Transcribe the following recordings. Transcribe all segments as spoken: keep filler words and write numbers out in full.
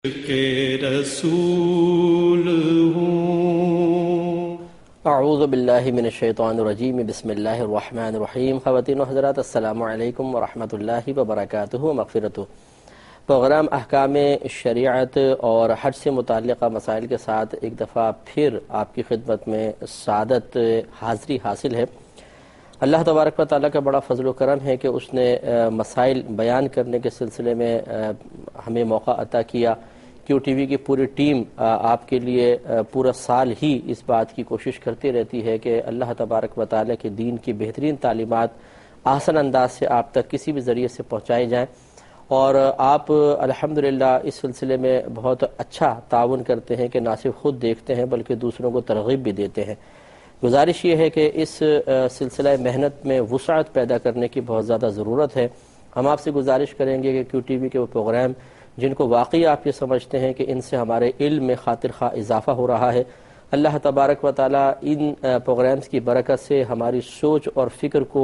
کے رسول ہوں۔ اعوذ باللہ من الشیطان الرجیم، بسم اللہ الرحمن الرحیم۔ خواتین و حضرات، السلام علیکم ورحمۃ اللہ وبرکاتہ و مغفرتہ۔ پروگرام احکام شریعت اور حج سے متعلقہ مسائل کے ساتھ ایک دفعہ پھر آپ کی خدمت میں سعادت حاضری حاصل ہے۔ اللہ تبارک و تعالیٰ کا بڑا فضل و کرم ہے کہ اس نے مسائل بیان کرنے کے سلسلے میں ہمیں موقع عطا کیا۔ کیو ٹی وی کی پوری ٹیم آپ کے لیے پورا سال ہی اس بات کی کوشش کرتی رہتی ہے کہ اللہ تبارک و تعالیٰ کے دین کی بہترین تعلیمات آسان انداز سے آپ تک کسی بھی ذریعے سے پہنچائی جائیں، اور آپ الحمدللہ اس سلسلے میں بہت اچھا تعاون کرتے ہیں کہ نہ صرف خود دیکھتے ہیں بلکہ دوسروں کو ترغیب بھی دیتے ہیں۔ گزارش یہ ہے کہ اس سلسلہ محنت میں وسعت پیدا کرنے کی بہت زیادہ ضرورت ہے۔ ہم آپ سے گزارش کریں گے کہ کیو ٹی وی کے وہ پروگرام جن کو واقعی آپ یہ سمجھتے ہیں کہ ان سے ہمارے علم میں خاطر خواہ اضافہ ہو رہا ہے، اللہ تبارک و تعالیٰ ان پروگرامز کی برکت سے ہماری سوچ اور فکر کو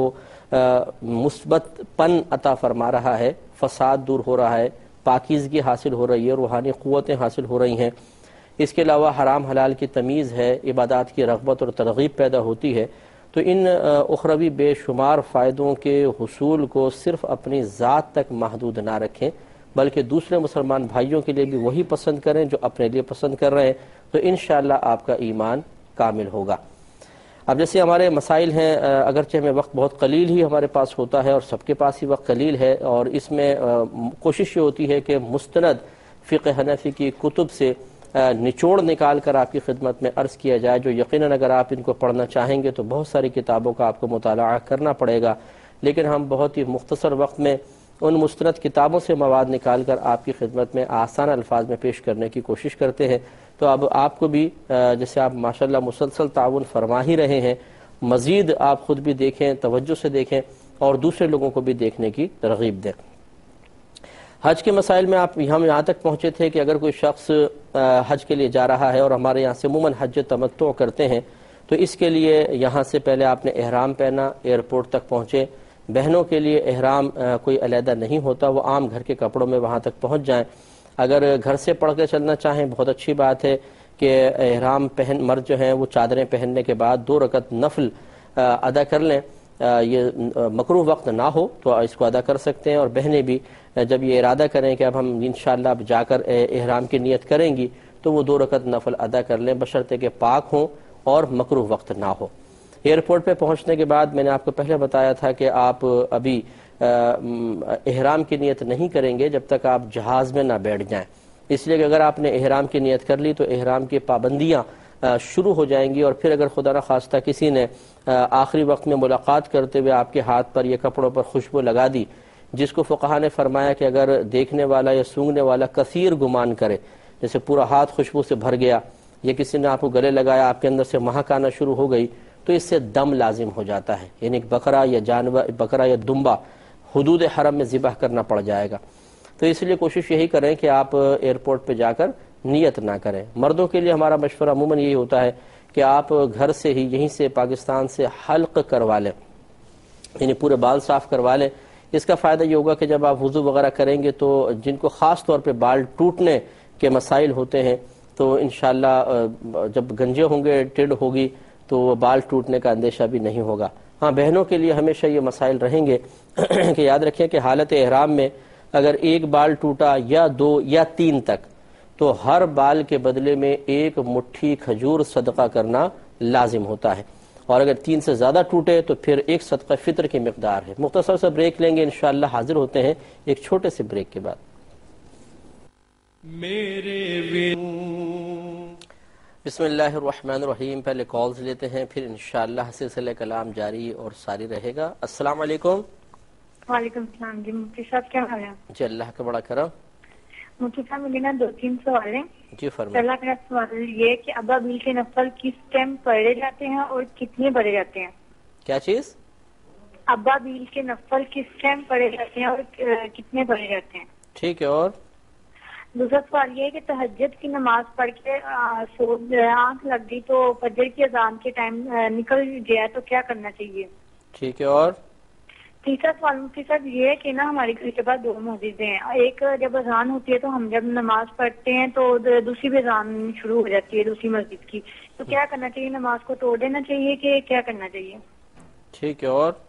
مثبت پن عطا فرما رہا ہے، فساد دور ہو رہا ہے، پاکیزگی حاصل ہو رہی ہے، روحانی قوتیں حاصل ہو رہی ہیں، اس کے علاوہ حرام حلال کی تمیز ہے، عبادات کی رغبت اور ترغیب پیدا ہوتی ہے۔ تو ان اخروی بے شمار فائدوں کے حصول کو صرف اپنی ذات تک محدود نہ رکھیں بلکہ دوسرے مسلمان بھائیوں کے لیے بھی وہی پسند کریں جو اپنے لیے پسند کر رہے ہیں، تو انشاءاللہ آپ کا ایمان کامل ہوگا۔ اب جیسے ہمارے مسائل ہیں، اگرچہ ہمیں وقت بہت قلیل ہی ہمارے پاس ہوتا ہے اور سب کے پاس ہی وقت قلیل ہے، اور اس میں کوشش یہ ہوتی ہے کہ مستند فقہ حنفی کی کتب سے نچوڑ نکال کر آپ کی خدمت میں عرض کیا جائے، جو یقیناً اگر آپ ان کو پڑھنا چاہیں گے تو بہت ساری کتابوں کا آپ کو مطالعہ کرنا پڑے گا، لیکن ہم بہت ہی مختصر وقت میں ان مستند کتابوں سے مواد نکال کر آپ کی خدمت میں آسان الفاظ میں پیش کرنے کی کوشش کرتے ہیں۔ تو اب آپ کو بھی جیسے آپ ماشاءاللہ مسلسل تعاون فرما ہی رہے ہیں، مزید آپ خود بھی دیکھیں، توجہ سے دیکھیں اور دوسرے لوگوں کو بھی دیکھنے کی ترغیب دیں۔ حج کے مسائل میں آپ ہم یہاں تک پہنچے تھے کہ اگر کوئی شخص حج کے لیے جا رہا ہے، اور ہمارے یہاں سے عموماً حج تمتع کرتے ہیں، تو اس کے لیے یہاں سے پہلے آپ نے احرام پہنا، ایئرپورٹ تک پہنچے۔ بہنوں کے لیے احرام کوئی علیحدہ نہیں ہوتا، وہ عام گھر کے کپڑوں میں وہاں تک پہنچ جائیں۔ اگر گھر سے پڑھ کے چلنا چاہیں بہت اچھی بات ہے کہ احرام پہن مرد جو ہیں وہ چادریں پہننے کے بعد دو رکعت نفل ادا کر لیں، یہ مکروہ وقت نہ ہو تو اس کو ادا کر سکتے ہیں، اور بہنیں بھی جب یہ ارادہ کریں کہ اب ہم انشاءاللہ اب جا کر احرام کی نیت کریں گی تو وہ دو رکعت نفل ادا کر لیں، بشرطے کہ پاک ہوں اور مکروہ وقت نہ ہو۔ ایئرپورٹ پہ پہنچنے کے بعد میں نے آپ کو پہلے بتایا تھا کہ آپ ابھی احرام کی نیت نہیں کریں گے جب تک آپ جہاز میں نہ بیٹھ جائیں، اس لیے کہ اگر آپ نے احرام کی نیت کر لی تو احرام کی پابندیاں شروع ہو جائیں گی، اور پھر اگر خدا نخواستہ کسی نے آخری وقت میں ملاقات کرتے ہوئے آپ کے ہاتھ پر یا کپڑوں پر خوشبو لگا دی، جس کو فقہا نے فرمایا کہ اگر دیکھنے والا یا سونگنے والا کثیر گمان کرے، جیسے پورا ہاتھ خوشبو سے بھر گیا یا کسی نے آپ کو گلے لگایا، آپ کے اندر سے مہک آنا شروع ہو گئی، تو اس سے دم لازم ہو جاتا ہے، یعنی ایک بکرا یا جانور بکرا یا دمبا حدود حرم میں ذبح کرنا پڑ جائے گا۔ تو اس لیے کوشش یہی کریں کہ آپ ایئرپورٹ پہ جا کر نیت نہ کریں۔ مردوں کے لیے ہمارا مشورہ عموماً یہی ہوتا ہے کہ آپ گھر سے ہی یہیں سے پاکستان سے حلق کروا لیں، یعنی پورے بال صاف کروا لیں۔ اس کا فائدہ یہ ہوگا کہ جب آپ وضو وغیرہ کریں گے تو جن کو خاص طور پہ بال ٹوٹنے کے مسائل ہوتے ہیں تو انشاءاللہ جب گنجے ہوں گے، ٹیڑھ ہوگی تو وہ بال ٹوٹنے کا اندیشہ بھی نہیں ہوگا۔ ہاں، بہنوں کے لیے ہمیشہ یہ مسائل رہیں گے کہ یاد رکھیں کہ حالت احرام میں اگر ایک بال ٹوٹا یا دو یا تین تک تو ہر بال کے بدلے میں ایک مٹھی کھجور صدقہ کرنا لازم ہوتا ہے، اور اگر تین سے زیادہ ٹوٹے تو پھر ایک صدقہ فطر کی مقدار ہے۔ مختصر سے بریک لیں گے، انشاءاللہ حاضر ہوتے ہیں ایک چھوٹے سے بریک کے بعد۔ میرے بسم اللہ الرحمن الرحیم۔ پہلے کالز لیتے ہیں، پھر انشاءاللہ سلسلہ کلام جاری اور ساری رہے گا۔ السلام علیکم۔ وعلیکم السلام جی، مفتی صاحب کیا حال ہے؟ جی اللہ کا بڑا کرم۔ مفتی صاحب مجھے نا دو تین سوال ہیں۔ جی فرمائیں۔ پہلا میرا سوال یہ کہ ابا بیل کے نفل کس ٹائم پڑھے جاتے ہیں اور کتنے پڑھے جاتے ہیں؟ کیا چیز؟ ابا بیل کے نفل کس ٹائم پڑھے جاتے ہیں اور کتنے پڑھے جاتے ہیں؟ ٹھیک ہے، اور دوسرا سوال یہ ہے کہ تہجد کی نماز پڑھ کے آنکھ لگ گئی تو فجر کی اذان کے ٹائم نکل گیا تو کیا کرنا چاہیے؟ ٹھیک ہے، اور تیسرا سوال مفتی صاحب یہ ہے کہ نا ہماری گھر کے پاس دو مسجدیں ہیں. ایک جب اذان ہوتی ہے تو ہم جب نماز پڑھتے ہیں تو دوسری بھی اذان شروع ہو جاتی ہے دوسری مسجد کی, تو کیا کرنا چاہیے؟ نماز کو توڑ دینا چاہیے کہ کیا کرنا چاہیے؟ ٹھیک ہے. اور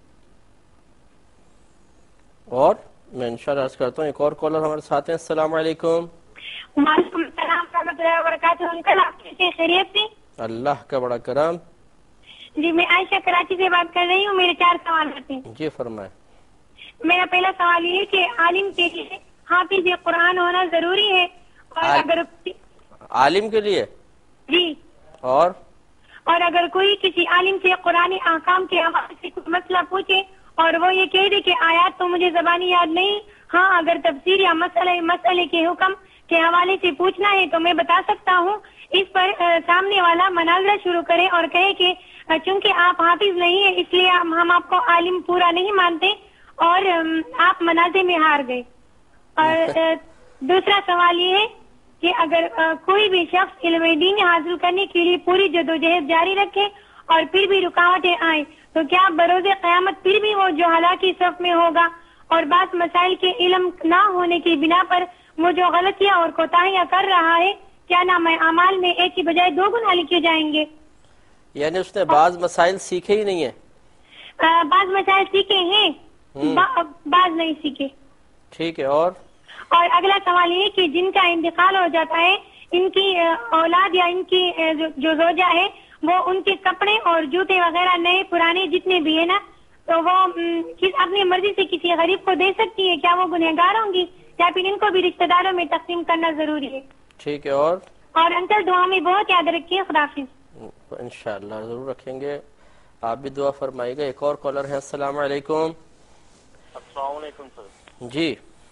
اور میں انشاءاللہ عرض کرتا ہوں ایک اور کالر ہمارے ساتھ ہیں. السلام علیکم. وعلیکم السلام ورحمۃ اللہ وبرکاتہ. انکل آپ کیسے؟ خیریت سے؟ اللہ کا بڑا کرم. جی میں عائشہ کراچی سے بات کر رہی ہوں. میرے چار سوالات ہیں. جی فرمائیں. میرا پہلا سوال یہ ہے کہ عالم کے لیے حافظ قرآن ہونا ضروری ہے؟ اور عال... اگر عالم کے لیے؟ جی. اور اور اگر کوئی کسی عالم سے قرآن احکام کے حوالے سے کوئی مسئلہ پوچھے اور وہ یہ کہہ دے کہ آیات تو مجھے زبانی یاد نہیں, ہاں اگر تفسیر یا مسئلہ مسئلے کے حکم کے حوالے سے پوچھنا ہے تو میں بتا سکتا ہوں. اس پر سامنے والا مناظرہ شروع کرے اور کہے کہ چونکہ آپ حافظ نہیں ہیں اس لیے ہم آپ کو عالم پورا نہیں مانتے اور آپ منازع میں ہار گئے. اور دوسرا سوال یہ ہے کہ اگر کوئی بھی شخص علم دین حاصل کرنے کے لیے پوری جدوجہد جاری رکھے اور پھر بھی رکاوٹیں آئیں تو کیا بروز قیامت پھر بھی وہ جو ہلاکی صف میں ہوگا؟ اور بعض مسائل کے علم نہ ہونے کی بنا پر وہ جو غلطیاں اور کوتاہیاں کر رہا ہے کیا نام اعمال میں ایک کی بجائے دو گنا لکھے جائیں گے؟ یعنی اس نے بعض مسائل سیکھے ہی نہیں ہیں. بعض مسائل سیکھے ہیں, بعض نہیں سیکھے. ٹھیک ہے. اور اور اگلا سوال یہ کہ جن کا انتقال ہو جاتا ہے ان کی اولاد یا ان کی جو زوجہ ہے وہ ان کے کپڑے اور جوتے وغیرہ نئے پرانے جتنے بھی ہیں نا تو وہ اپنی مرضی سے کسی غریب کو دے سکتی ہے؟ کیا وہ گنہگار ہوں گی یا پھر ان کو بھی رشتہ داروں میں تقسیم کرنا ضروری ہے؟ ٹھیک ہے. اور اور انکل دعا میں بہت یاد رکھیے. خدا حافظ. انشاءاللہ ضرور رکھیں گے. آپ بھی دعا فرمائیے گا. ایک اور کالر ہے. السلام علیکم. السلام علیکم سر. جی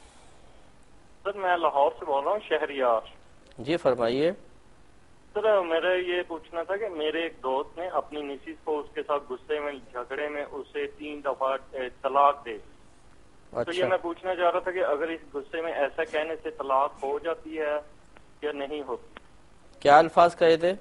سر میں لاہور سے بول رہا ہوں, شہریار. جی فرمائیے. سر میرا یہ پوچھنا تھا کہ میرے ایک دوست نے اپنی مسز کو اس کے ساتھ غصے میں جھگڑے میں اسے تین دفعہ طلاق دے. تو یہ میں پوچھنا چاہ رہا تھا کہ اگر اس غصے میں ایسا کہنے سے طلاق ہو جاتی ہے یا نہیں ہوتی؟ کیا الفاظ کہے تھے؟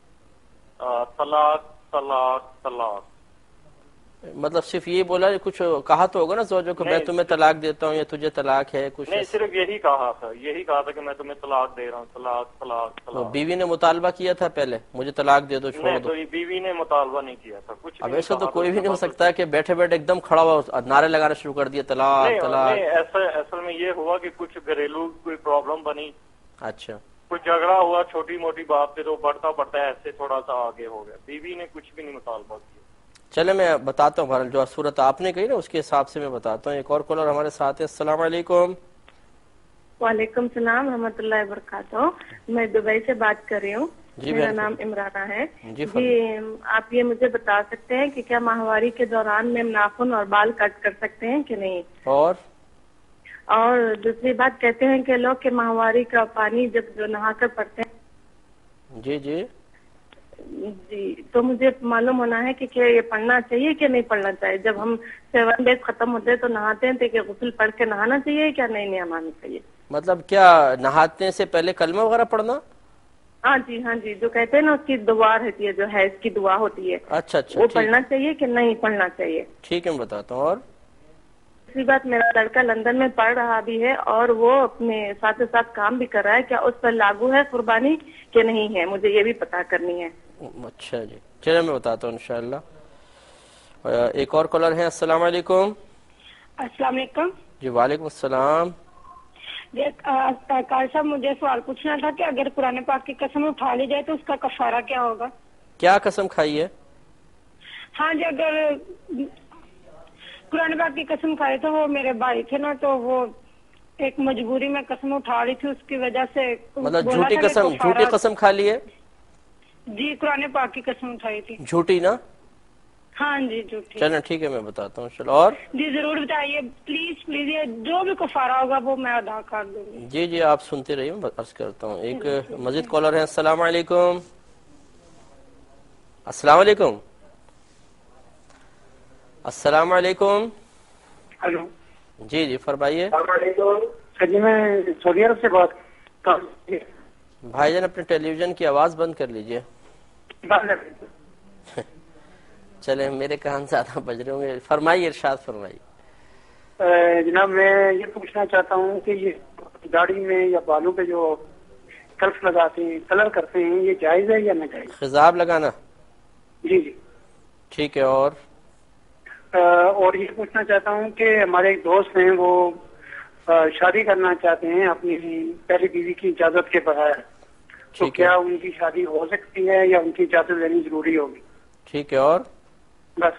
طلاق طلاق طلاق. مطلب صرف یہ بولا کچھ کہا تو ہوگا نا زوجوں کو میں تمہیں طلاق دیتا ہوں یا تجھے طلاق ہے؟ کچھ نہیں, صرف یہی کہا تھا یہی کہا تھا کہ میں تمہیں طلاق دے رہا ہوں. طلاق طلاق طلاق. بیوی نے مطالبہ کیا تھا پہلے مجھے طلاق دے دو چھوڑ دو؟ بیوی نے مطالبہ نہیں کیا تھا کچھ. اب ایسا تو کوئی بھی نہیں ہو سکتا کہ بیٹھے بیٹھے ایک دم کھڑا ہوا نعرے لگانا شروع کر دیا طلاق طلاق. ایسا اصل میں یہ ہوا کہ کچھ گھریلو کوئی پرابلم بنی. اچھا. کچھ جھگڑا ہوا چھوٹی موٹی بات پہ تو بڑھتا بڑھتا ایسے تھوڑا سا آگے ہو گیا. بیوی نے کچھ بھی نہیں مطالبہ کیا. چلے میں بتاتا ہوں جو صورت آپ نے کہی نا اس کے حساب سے میں بتاتا ہوں. ایک اور کالر ہمارے ساتھ ہے. السلام علیکم. وعلیکم السلام ورحمۃ اللہ وبرکاتہ. میں دبئی سے بات کر رہی ہوں. جی میرا نام عمرانہ ہے. جی جی آپ یہ مجھے بتا سکتے ہیں کہ کیا ماہواری کے دوران میں ناخن اور بال کٹ کر سکتے ہیں کہ نہیں؟ اور اور دوسری بات کہتے ہیں کہ لوگ کہ ماہواری کا پانی جب جو نہا کر پڑتے ہیں. جی جی جی تو مجھے معلوم ہونا ہے کہ کیا یہ پڑھنا چاہیے کہ نہیں پڑھنا چاہیے؟ جب ہم سیون ڈیز ختم ہوتے ہیں تو نہاتے ہیں تو کہ غسل پڑھ کے نہانا چاہیے کیا نہیں نہانا چاہیے؟ مطلب کیا نہاتے سے پہلے کلمہ وغیرہ پڑھنا؟ ہاں جی ہاں جی جو کہتے ہیں نا اس کی دعا رہتی ہے جو ہے اس کی دعا ہوتی ہے. اچھا اچھا وہ پڑھنا چاہیے کہ نہیں پڑھنا چاہیے؟ ٹھیک ہے میں بتاتا ہوں. اور دوسری بات میرا لڑکا لندن میں پڑھ رہا بھی ہے اور وہ اپنے ساتھ ساتھ کام بھی کر رہا ہے, کیا اس پر لاگو ہے قربانی کہ نہیں ہے؟ مجھے یہ بھی پتا کرنی ہے. اچھا جی چلے میں بتاتا ہوں انشاءاللہ. ایک اور کالر ہے. السلام علیکم. السلام علیکم. جی وعلیکم السلام. کال صاحب مجھے سوال پوچھنا تھا کہ اگر قرآن پاک کی قسم اٹھا لی جائے تو اس کا کفارہ کیا ہوگا؟ کیا قسم کھائی ہے؟ ہاں جی اگر قرآن پاک کی قسم کھائی تو وہ میرے بھائی تھے نا تو وہ ایک مجبوری میں قسم اٹھا رہی تھی اس کی وجہ سے. مطلب جھوٹی قسم جھوٹی قسم کھا لی ہے؟ جی قرآن پاک کی قسم اٹھائی تھی. جھوٹی نا؟ ہاں جی جھوٹی. چلیں ٹھیک ہے میں بتاتا ہوں. چلو اور جی ضرور بتائیے پلیز پلیز, یہ جو بھی کفارہ ہوگا وہ میں ادا کر دوں گی. جی جی آپ سنتے رہیے میں عرض کرتا ہوں. ایک مزید کالر ہے. السلام علیکم. السلام علیکم. السلام علیکم. ہلو جی جی فرمائیے. السلام علیکم. سر جی میں سعودی عرب سے بات کر رہا ہوں. بھائی جان اپنے ٹیلی ویژن کی آواز بند کر لیجئے. چلیں میرے کان زیادہ بج رہے ہوں گے، فرمائیے، ارشاد فرمائیے۔ جناب میں یہ پوچھنا چاہتا ہوں کہ یہ داڑھی میں یا بالوں پہ جو کلف لگاتے ہیں، کلر کرتے ہیں، یہ جائز ہے یا ناجائز؟ خضاب لگانا؟ جی جی ٹھیک ہے، اور اور یہ پوچھنا چاہتا ہوں کہ ہمارے ایک دوست ہیں، وہ شادی کرنا چاہتے ہیں اپنی پہلی بیوی کی اجازت کے بغیر، تو کیا ان کی شادی ہو سکتی ہے یا ان کی اجازت لینی ضروری ہوگی؟ ٹھیک ہے، اور بس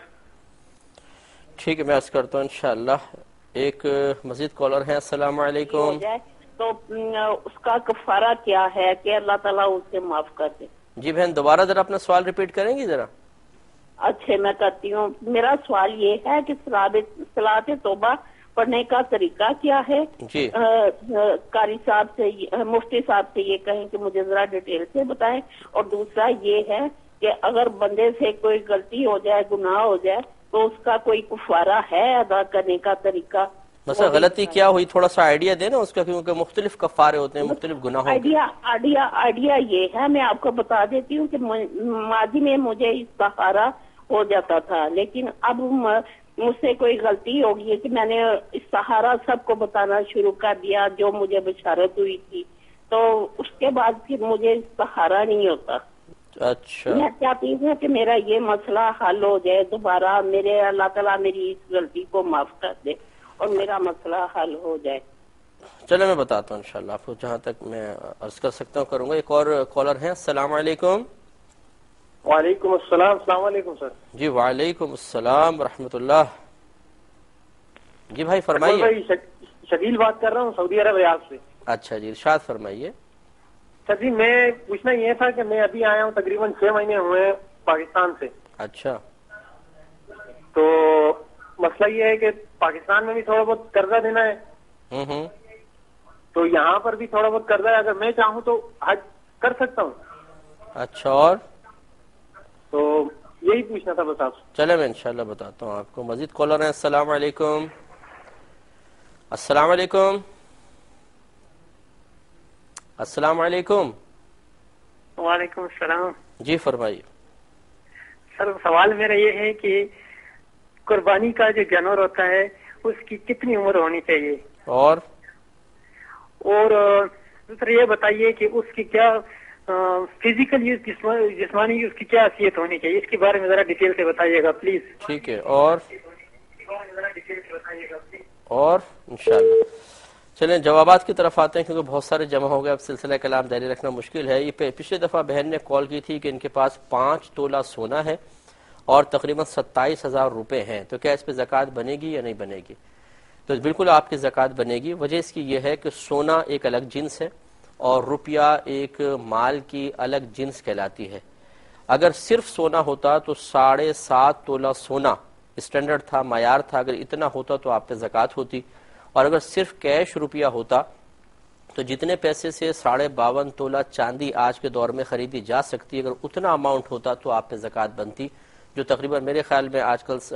ٹھیک ہے، میں عرض کرتا ہوں انشاءاللہ۔ ایک مزید کالر ہیں، السلام علیکم۔ تو اس کا کفارہ کیا ہے کہ اللہ تعالیٰ اسے معاف کر دے؟ جی بہن دوبارہ ذرا اپنا سوال ریپیٹ کریں گی ذرا؟ اچھا میں کرتی ہوں۔ میرا سوال یہ ہے کہ صلاۃ توبہ پڑھنے کا طریقہ کیا ہے؟ جی قاری صاحب سے، مفتی صاحب سے یہ کہیں کہ مجھے ذرا ڈیٹیل سے بتائیں۔ اور دوسرا یہ ہے کہ اگر بندے سے کوئی غلطی ہو جائے، گناہ ہو جائے، تو اس کا کوئی کفارہ ہے ادا کرنے کا طریقہ؟ مثلا غلطی کیا ہوئی، تھوڑا سا آئیڈیا دینا اس کا، کیونکہ مختلف کفارے ہوتے ہیں مختلف گناہوں کے۔ آئیڈیا آئیڈیا آئیڈیا یہ ہے، میں آپ کو بتا دیتی ہوں کہ ماضی میں مجھے استخارہ ہو جاتا تھا، لیکن اب مجھ سے کوئی غلطی ہوگی ہے کہ میں نے استخارہ سب کو بتانا شروع کر دیا جو مجھے بشارت ہوئی تھی، تو اس کے بعد پھر مجھے استخارہ نہیں ہوتا۔ اچھا میں چاہتی ہوں کہ میرا یہ مسئلہ حل ہو جائے دوبارہ، میرے اللہ تعالیٰ میری اس غلطی کو معاف کر دے اور میرا مسئلہ حل ہو جائے۔ چلے میں بتاتا ہوں انشاءاللہ آپ کو، جہاں تک میں عرض کر سکتا ہوں کروں گا۔ ایک اور کالر ہیں، السلام علیکم۔ وعلیکم السلام۔ السلام علیکم سر۔ جی وعلیکم السلام ورحمۃ اللہ۔ جی بھائی فرمائیے۔ شکیل بات کر رہا ہوں سعودی عرب ریاض سے۔ اچھا جی ارشاد فرمائیے۔ سر جی میں پوچھنا یہ تھا کہ میں ابھی آیا ہوں، تقریباً چھ مہینے ہوئے پاکستان سے۔ اچھا تو مسئلہ یہ ہے کہ پاکستان میں بھی تھوڑا بہت قرضہ دینا ہے، ہوں ہوں تو یہاں پر بھی تھوڑا بہت قرضہ ہے، اگر میں چاہوں تو حج کر سکتا ہوں؟ اچھا، اور تو یہی پوچھنا تھا بس آپ سے۔ چلے میں انشاءاللہ بتاتا ہوں آپ کو۔ مزید کالر ہیں، السلام علیکم۔ السلام علیکم۔ السلام علیکم۔ وعلیکم السلام۔ جی فرمائیے۔ سر سوال میرا یہ ہے کہ قربانی کا جو جانور ہوتا ہے اس کی کتنی عمر ہونی چاہیے؟ اور اور دوسرا یہ بتائیے کہ اس کی کیا فزیکل یوز، جسمانی یوز کی کیا حیثیت ہونی چاہیے، اس کے بارے میں ذرا ڈیٹیل سے بتائیے گا پلیز۔ ٹھیک ہے، اور اور انشاءاللہ چلیں جوابات کی طرف آتے ہیں، کیونکہ بہت سارے جمع ہو گئے، اب سلسلہ کلام جاری رکھنا مشکل ہے۔ یہ پچھلے دفعہ بہن نے کال کی تھی کہ ان کے پاس پانچ تولہ سونا ہے اور تقریباً ستائیس ہزار روپے ہیں، تو کیا اس پہ زکوٰۃ بنے گی یا نہیں بنے گی؟ تو بالکل آپ کی زکوٰۃ بنے گی۔ وجہ اس کی یہ ہے کہ سونا ایک الگ جنس ہے اور روپیہ ایک مال کی الگ جنس کہلاتی ہے۔ اگر صرف سونا ہوتا تو ساڑھے سات تولہ سونا اسٹینڈرڈ تھا، معیار تھا، اگر اتنا ہوتا تو آپ پہ زکوٰۃ ہوتی، اور اگر صرف کیش روپیہ ہوتا تو جتنے پیسے سے ساڑھے باون تولہ چاندی آج کے دور میں خریدی جا سکتی، اگر اتنا اماؤنٹ ہوتا تو آپ پہ زکوٰۃ بنتی، جو تقریباً میرے خیال میں آج کل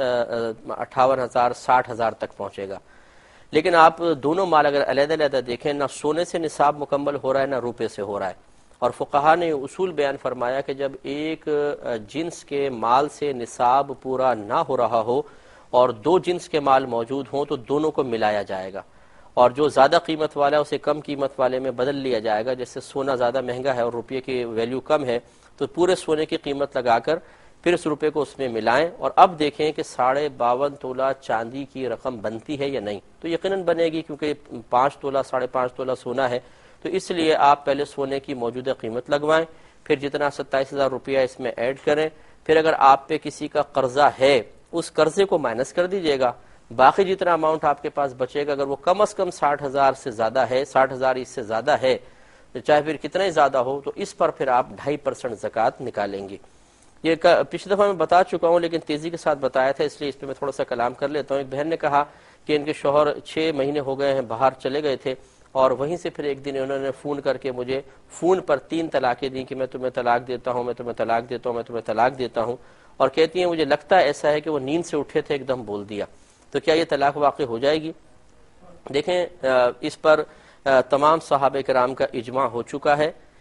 اٹھاون ہزار ساٹھ ہزار تک پہنچے گا۔ لیکن آپ دونوں مال اگر علیحدہ علیحدہ دیکھیں، نہ سونے سے نصاب مکمل ہو رہا ہے نہ روپے سے ہو رہا ہے، اور فقہا نے اصول بیان فرمایا کہ جب ایک جنس کے مال سے نصاب پورا نہ ہو رہا ہو اور دو جنس کے مال موجود ہوں تو دونوں کو ملایا جائے گا، اور جو زیادہ قیمت والا ہے اسے کم قیمت والے میں بدل لیا جائے گا۔ جیسے سونا زیادہ مہنگا ہے اور روپے کی ویلیو کم ہے تو پورے سونے کی قیمت لگا کر پھر اس روپے کو اس میں ملائیں، اور اب دیکھیں کہ ساڑھے باون تولہ چاندی کی رقم بنتی ہے یا نہیں، تو یقیناً بنے گی، کیونکہ پانچ تولہ ساڑھے پانچ تولہ سونا ہے، تو اس لیے آپ پہلے سونے کی موجودہ قیمت لگوائیں، پھر جتنا ستائیس ہزار روپیہ اس میں ایڈ کریں، پھر اگر آپ پہ کسی کا قرضہ ہے اس قرضے کو مائنس کر دیجئے گا، باقی جتنا اماؤنٹ آپ کے پاس بچے گا، اگر وہ کم از کم ساٹھ ہزار سے زیادہ ہے، ساٹھ ہزار اس سے زیادہ ہے، چاہے پھر کتنا ہی زیادہ ہو، تو اس پر پھر آپ ڈھائی پرسنٹ زکوٰۃ نکالیں گے۔ یہ پچھلی دفعہ میں بتا چکا ہوں لیکن تیزی کے ساتھ بتایا تھا، اس لیے اس پہ میں تھوڑا سا کلام کر لیتا ہوں۔ ایک بہن نے کہا کہ ان کے شوہر چھ مہینے ہو گئے ہیں باہر چلے گئے تھے، اور وہیں سے پھر ایک دن انہوں نے فون کر کے مجھے فون پر تین طلاقیں دیں کہ میں تمہیں طلاق دیتا ہوں، میں تمہیں طلاق دیتا ہوں، میں تمہیں طلاق دیتا ہوں، اور کہتی ہیں مجھے لگتا ہے ایسا ہے کہ وہ نیند سے اٹھے تھے ایک دم بول دیا، تو کیا یہ طلاق واقع ہو جائے گی؟ دیکھیں اس پر تمام صحابہ کرام کا اجماع ہو چکا ہے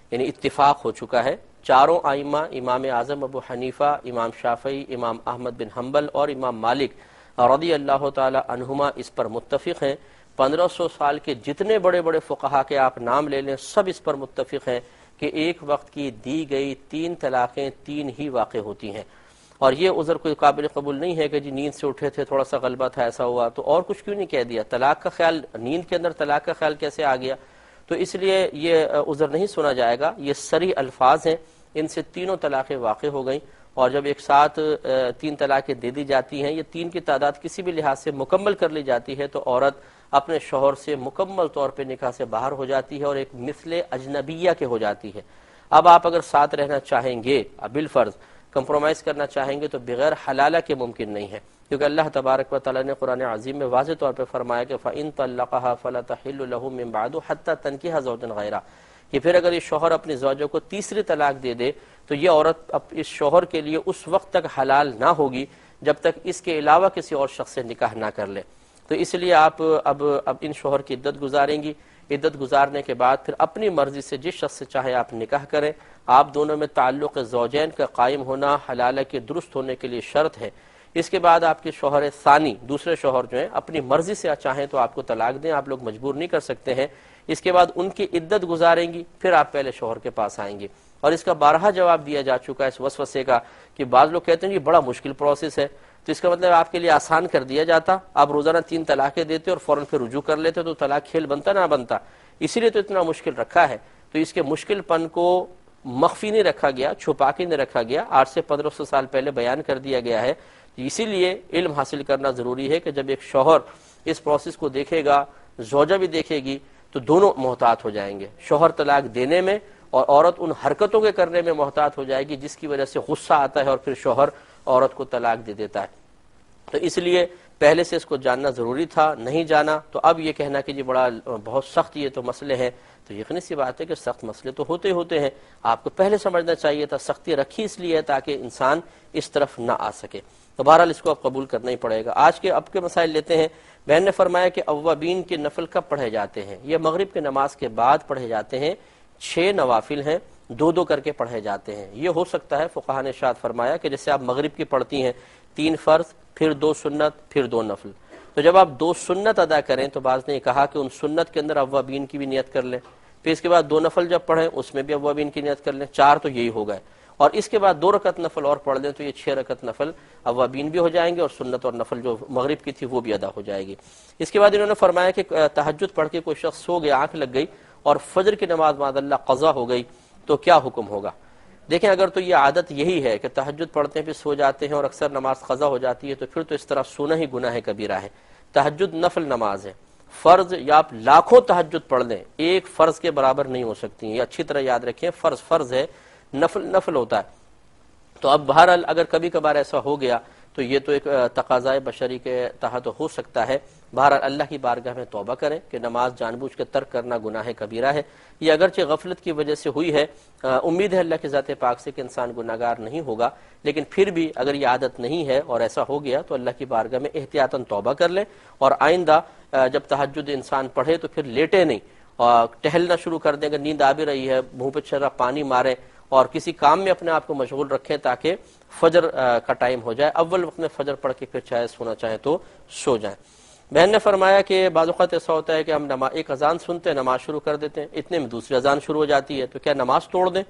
یعنی اتفاق ہو چکا ہے. چاروں ائمہ امام اعظم ابو حنیفہ، امام شافعی، امام احمد بن حنبل اور امام مالک رضی اللہ تعالی عنہما اس پر متفق ہیں. پندرہ سو سال کے جتنے بڑے بڑے فقہا کے آپ نام لے لیں سب اس پر متفق ہیں کہ ایک وقت کی دی گئی تین طلاقیں تین ہی واقع ہوتی ہیں. اور یہ عذر کوئی قابل قبول نہیں ہے کہ جی نیند سے اٹھے تھے، تھوڑا سا غلبہ تھا، ایسا ہوا تو اور کچھ کیوں نہیں کہہ دیا. طلاق کا خیال، نیند کے اندر طلاق کا خیال کیسے آ گیا؟ تو اس لیے یہ عذر نہیں سنا جائے گا. یہ صریح الفاظ ہیں، ان سے تینوں طلاقیں واقع ہو گئیں. اور جب ایک ساتھ تین طلاقیں دے دی جاتی ہیں، یہ تین کی تعداد کسی بھی لحاظ سے مکمل کر لی جاتی ہے تو عورت اپنے شوہر سے مکمل طور پہ نکاح سے باہر ہو جاتی ہے اور ایک مثل اجنبیہ کے ہو جاتی ہے. اب آپ اگر ساتھ رہنا چاہیں گے، بالفرض کمپرومائز کرنا چاہیں گے تو بغیر حلالہ کے ممکن نہیں ہے، کیونکہ اللہ تبارک و تعالیٰ نے قرآن عظیم میں واضح طور پہ فرمایا کہ فَإِن طَلَّقَهَا فَلَا تَحِلُّ لَهُ مِن بَعْدُ حَتَّى تَنكِحَ زَوْجًا غَيْرَهُ، کہ پھر اگر یہ شوہر اپنی زوجہ کو تیسری طلاق دے دے تو یہ عورت اس شوہر کے لیے اس وقت تک حلال نہ ہوگی جب تک اس کے علاوہ کسی اور شخص سے نکاح نہ کر لے. تو اس لیے آپ اب اب ان شوہر کی عدت گزاریں گی. عدت گزارنے کے بعد پھر اپنی مرضی سے جس شخص سے چاہے آپ نکاح کریں. آپ دونوں میں تعلق زوجین کا قائم ہونا حلالہ کے درست ہونے کے لیے شرط ہے. اس کے بعد آپ کے شوہر ثانی، دوسرے شوہر جو ہیں، اپنی مرضی سے چاہیں تو آپ کو طلاق دیں، آپ لوگ مجبور نہیں کر سکتے ہیں. اس کے بعد ان کی عدت گزاریں گی، پھر آپ پہلے شوہر کے پاس آئیں گے. اور اس کا بارہا جواب دیا جا چکا ہے اس وسوسے کا کہ بعض لوگ کہتے ہیں یہ بڑا مشکل پروسیس ہے، تو اس کا مطلب آپ کے لیے آسان کر دیا جاتا، آپ روزانہ تین طلاقیں دیتے اور فوراً پھر رجوع کر لیتے تو طلاق کھیل بنتا نہ بنتا. اسی لیے تو اتنا مشکل رکھا ہے. تو اس کے مشکل پن کو مخفی نہیں رکھا گیا، چھپا کے نہیں رکھا گیا، آج سے پندرہ سو سال پہلے بیان کر دیا گیا ہے. اسی لیے علم حاصل کرنا ضروری ہے کہ جب ایک شوہر اس پروسیس کو دیکھے گا، زوجہ بھی دیکھے گی، تو دونوں محتاط ہو جائیں گے. شوہر طلاق دینے میں اور عورت ان حرکتوں کے کرنے میں محتاط ہو جائے گی جس کی وجہ سے غصہ آتا ہے اور پھر شوہر عورت کو طلاق دے دیتا ہے. تو اس لیے پہلے سے اس کو جاننا ضروری تھا، نہیں جانا تو اب یہ کہنا کہ یہ بڑا بہت سخت یہ تو مسئلے ہیں، تو یقینی سی بات ہے کہ سخت مسئلے تو ہوتے ہوتے ہیں. آپ کو پہلے سمجھنا چاہیے تھا. سختی رکھی اس لیے ہے تاکہ انسان اس طرف نہ آ سکے. تو بہرحال اس کو اب قبول کرنا ہی پڑے گا. آج کے اب کے مسائل لیتے ہیں. بہن نے فرمایا کہ اوابین کے نفل کب پڑھے جاتے ہیں؟ یہ مغرب کے نماز کے بعد پڑھے جاتے ہیں. چھ نوافل ہیں، دو دو کر کے پڑھے جاتے ہیں. یہ ہو سکتا ہے فقہا نے ارشاد فرمایا کہ جیسے آپ مغرب کی پڑھتی ہیں تین فرض، پھر دو سنت، پھر دو نفل، تو جب آپ دو سنت ادا کریں تو بعض نے کہا کہ ان سنت کے اندر اوابین کی بھی نیت کر لیں. پھر اس کے بعد دو نفل جب پڑھیں اس میں بھی اوابین کی نیت کر لیں. چار تو یہی ہو گئے. اور اس کے بعد دو رکعت نفل اور پڑھ لیں تو یہ چھ رکعت نفل اوابین بھی ہو جائیں گے اور سنت اور نفل جو مغرب کی تھی وہ بھی ادا ہو جائے گی. اس کے بعد انہوں نے فرمایا کہ تہجد پڑھ کے کوئی شخص سو گیا، آنکھ لگ گئی اور فجر کی نماز معاذ اللہ قضا ہو گئی تو کیا حکم ہوگا؟ دیکھیں اگر تو یہ عادت یہی ہے کہ تہجد پڑھتے ہیں پھر سو جاتے ہیں اور اکثر نماز قضا ہو جاتی ہے تو پھر تو اس طرح سونا ہی گناہ کبیرہ ہے. تہجد نفل نماز ہے. فرض یا آپ لاکھوں تہجد پڑھ لیں ایک فرض کے برابر نہیں ہو سکتی. یہ اچھی طرح یاد رکھیں، فرض فرض ہے، نفل نفل ہوتا ہے. تو اب بہرحال اگر کبھی کبھار ایسا ہو گیا تو یہ تو ایک تقاضائے بشری کے تحت ہو سکتا ہے. بہرحال اللہ کی بارگاہ میں توبہ کریں کہ نماز جان بوجھ کے ترک کرنا گناہ کبیرہ ہے. یہ اگرچہ غفلت کی وجہ سے ہوئی ہے، امید ہے اللہ کی ذات پاک سے کہ انسان گناہگار نہیں ہوگا، لیکن پھر بھی اگر یہ عادت نہیں ہے اور ایسا ہو گیا تو اللہ کی بارگاہ میں احتیاطاً توبہ کر لیں اور آئندہ جب تہجد انسان پڑھے تو پھر لیٹے نہیں اور ٹہلنا شروع کر دیں. اگر نیند آ بھی رہی ہے منہ پہ چرا پانی ماریں اور کسی کام میں اپنے آپ کو مشغول رکھیں تاکہ فجر کا ٹائم ہو جائے. اول وقت میں فجر پڑھ کے پھر چاہے سونا چاہیں تو سو جائیں. بہن نے فرمایا کہ بعض اوقات ایسا ہوتا ہے کہ ہم نماز ایک اذان سنتے ہیں، نماز شروع کر دیتے ہیں، اتنے میں دوسری اذان شروع ہو جاتی ہے، تو کیا نماز توڑ دیں؟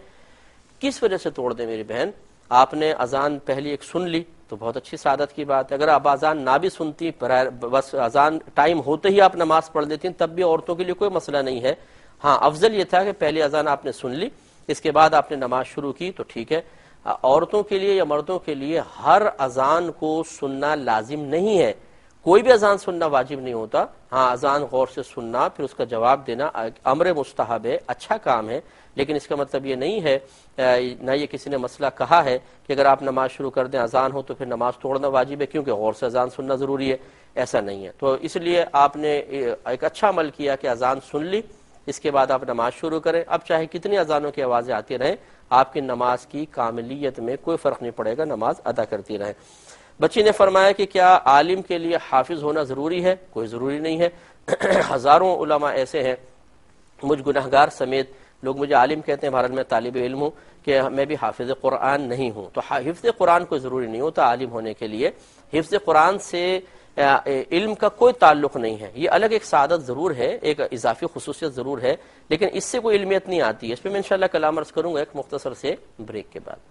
کس وجہ سے توڑ دیں میری بہن؟ آپ نے اذان پہلی ایک سن لی تو بہت اچھی سعادت کی بات ہے. اگر آپ اذان نہ بھی سنتی، بس اذان ٹائم ہوتے ہی آپ نماز پڑھ دیتی تب بھی عورتوں کے لیے کوئی مسئلہ نہیں ہے. ہاں افضل یہ تھا کہ پہلی اذان آپ نے سن لی، اس کے بعد آپ نے نماز شروع کی تو ٹھیک ہے. عورتوں کے لیے یا مردوں کے لیے ہر اذان کو سننا لازم نہیں ہے. کوئی بھی اذان سننا واجب نہیں ہوتا. ہاں اذان غور سے سننا پھر اس کا جواب دینا امر مستحب ہے، اچھا کام ہے، لیکن اس کا مطلب یہ نہیں ہے، نہ یہ کسی نے مسئلہ کہا ہے کہ اگر آپ نماز شروع کر دیں اذان ہو تو پھر نماز توڑنا واجب ہے کیونکہ غور سے اذان سننا ضروری ہے. ایسا نہیں ہے. تو اس لیے آپ نے ایک اچھا عمل کیا کہ اذان سن لی، اس کے بعد آپ نماز شروع کریں. اب چاہے کتنی اذانوں کی آوازیں آتی رہیں، آپ کی نماز کی کاملیت میں کوئی فرق نہیں پڑے گا، نماز ادا کرتی رہیں. بچی نے فرمایا کہ کیا عالم کے لیے حافظ ہونا ضروری ہے؟ کوئی ضروری نہیں ہے. ہزاروں علماء ایسے ہیں مجھ گناہگار سمیت لوگ مجھے عالم کہتے ہیں، بھارت میں طالب علم ہوں کہ میں بھی حافظ قرآن نہیں ہوں. تو حفظ قرآن کوئی ضروری نہیں ہوتا عالم ہونے کے لیے. حفظ قرآن سے علم کا کوئی تعلق نہیں ہے. یہ الگ ایک سعادت ضرور ہے، ایک اضافی خصوصیت ضرور ہے، لیکن اس سے کوئی علمیت نہیں آتی ہے. اس پہ میں انشاءاللہ کلام عرض کروں گا ایک مختصر سے بریک کے بعد.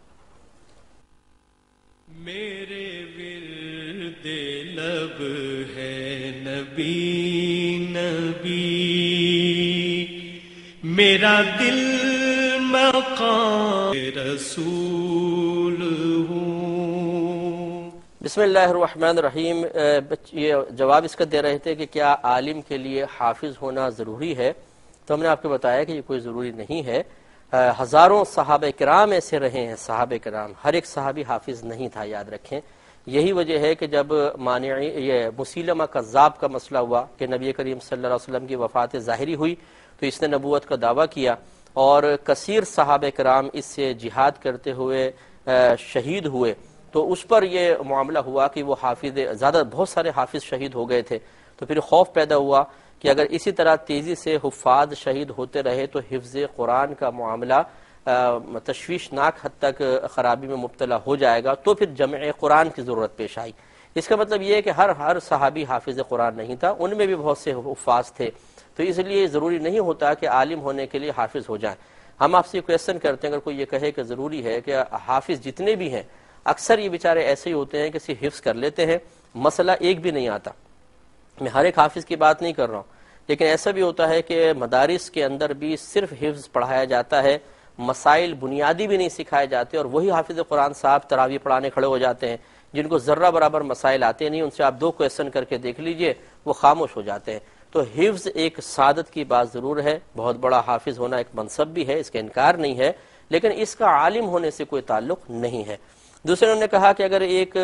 میرے ورد لب ہے نبی نبی، میرا دل مقام رسول ہوں. بسم اللہ الرحمن الرحیم. یہ جواب اس کا دے رہے تھے کہ کیا عالم کے لیے حافظ ہونا ضروری ہے؟ تو ہم نے آپ کو بتایا کہ یہ کوئی ضروری نہیں ہے. ہزاروں صحابہ کرام ایسے رہے ہیں، صحابہ کرام، ہر ایک صحابی حافظ نہیں تھا، یاد رکھیں. یہی وجہ ہے کہ جب مانعی یہ مسیلمہ کذاب کا مسئلہ ہوا کہ نبی کریم صلی اللہ علیہ وسلم کی وفات ظاہری ہوئی تو اس نے نبوت کا دعویٰ کیا اور کثیر صحابہ کرام اس سے جہاد کرتے ہوئے شہید ہوئے. تو اس پر یہ معاملہ ہوا کہ وہ حافظ، زیادہ بہت سارے حافظ شہید ہو گئے تھے. تو پھر خوف پیدا ہوا کہ اگر اسی طرح تیزی سے حفاظ شہید ہوتے رہے تو حفظ قرآن کا معاملہ تشویشناک حد تک خرابی میں مبتلا ہو جائے گا. تو پھر جمع قرآن کی ضرورت پیش آئی. اس کا مطلب یہ ہے کہ ہر ہر صحابی حافظ قرآن نہیں تھا، ان میں بھی بہت سے حفاظ تھے. تو اس لیے ضروری نہیں ہوتا کہ عالم ہونے کے لیے حافظ ہو جائیں. ہم آپ سے کویسچن کرتے ہیں، اگر کوئی یہ کہے کہ ضروری ہے کہ حافظ جتنے بھی ہیں اکثر یہ بیچارے ایسے ہی ہوتے ہیں کہ صرف حفظ کر لیتے ہیں، مسئلہ ایک بھی نہیں آتا. میں ہر ایک حافظ کی بات نہیں کر رہا ہوں، لیکن ایسا بھی ہوتا ہے کہ مدارس کے اندر بھی صرف حفظ پڑھایا جاتا ہے، مسائل بنیادی بھی نہیں سکھائے جاتے، اور وہی حافظ قرآن صاحب تراویح پڑھانے کھڑے ہو جاتے ہیں جن کو ذرہ برابر مسائل آتے نہیں. ان سے آپ دو کویسچن کر کے دیکھ لیجئے، وہ خاموش ہو جاتے ہیں. تو حفظ ایک سعادت کی بات ضرور ہے، بہت بڑا حافظ ہونا ایک منصب بھی ہے، اس کا انکار نہیں ہے، لیکن اس کا عالم ہونے سے کوئی تعلق نہیں ہے. دوسرے انہوں نے کہا کہ اگر ایک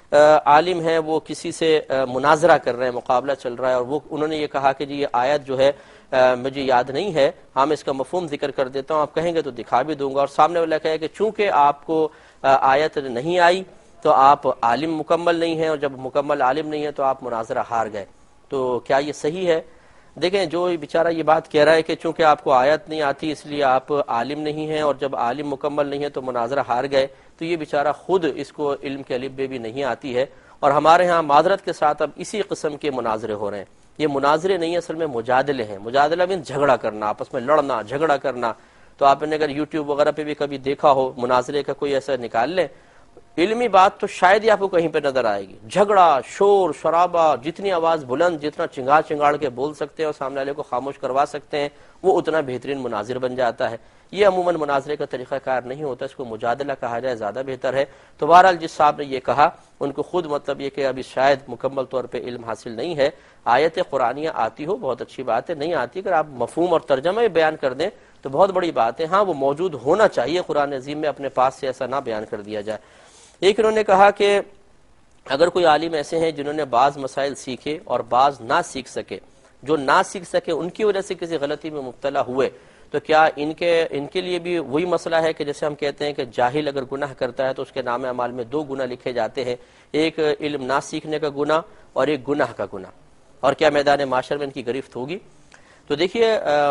عالم ہے وہ کسی سے مناظرہ کر رہے ہیں، مقابلہ چل رہا ہے، اور وہ انہوں نے یہ کہا کہ جی یہ آیت جو ہے مجھے یاد نہیں ہے، ہاں میں اس کا مفہوم ذکر کر دیتا ہوں، آپ کہیں گے تو دکھا بھی دوں گا. اور سامنے والا کہے کہ چونکہ آپ کو آیت نہیں آئی تو آپ عالم مکمل نہیں ہیں، اور جب مکمل عالم نہیں ہے تو آپ مناظرہ ہار گئے. تو کیا یہ صحیح ہے؟ دیکھیں، جو بیچارہ یہ بات کہہ رہا ہے کہ چونکہ آپ کو آیت نہیں آتی اس لیے آپ عالم نہیں ہیں، اور جب عالم مکمل نہیں ہے تو مناظرہ ہار گئے، تو یہ بیچارہ خود اس کو علم کے الف بے بھی نہیں آتی ہے. اور ہمارے ہاں معذرت کے ساتھ اب اسی قسم کے مناظرے ہو رہے ہیں. یہ مناظرے نہیں، اصل میں مجادلے ہیں. مجادلہ میں جھگڑا کرنا، آپس میں لڑنا، جھگڑا کرنا. تو آپ نے اگر یوٹیوب وغیرہ پہ بھی کبھی دیکھا ہو مناظرے کا کوئی ایسا نکال لیں، علمی بات تو شاید ہی آپ کو کہیں پہ نظر آئے گی. جھگڑا، شور شرابہ، جتنی آواز بلند، جتنا چنگاڑ چنگاڑ کے بول سکتے ہیں اور سامنے والے کو خاموش کروا سکتے ہیں، وہ اتنا بہترین مناظر بن جاتا ہے. یہ عموماً مناظرے کا طریقہ کار نہیں ہوتا، اس کو مجادلہ کہا جائے زیادہ بہتر ہے. تو بہرحال جس صاحب نے یہ کہا ان کو خود مطلب یہ کہ ابھی شاید مکمل طور پہ علم حاصل نہیں ہے. آیت قرآنیہ آتی ہو بہت اچھی بات ہے، نہیں آتی اگر آپ مفہوم اور ترجمہ بیان کر دیں تو بہت بڑی بات ہے. ہاں وہ موجود ہونا چاہیے قرآن عظیم میں، اپنے پاس سے ایسا نہ بیان کر دیا جائے. ایک انہوں نے کہا کہ اگر کوئی عالم ایسے ہیں جنہوں نے بعض مسائل سیکھے اور بعض نہ سیکھ سکے، جو نہ سیکھ سکے ان کی وجہ سے کسی غلطی میں مبتلا ہوئے، تو کیا ان کے ان کے لیے بھی وہی مسئلہ ہے کہ جیسے ہم کہتے ہیں کہ جاہل اگر گناہ کرتا ہے تو اس کے نام اعمال میں دو گناہ لکھے جاتے ہیں، ایک علم نہ سیکھنے کا گناہ اور ایک گناہ کا گناہ، اور کیا میدان معاشر میں ان کی گرفت ہوگی؟ تو دیکھیے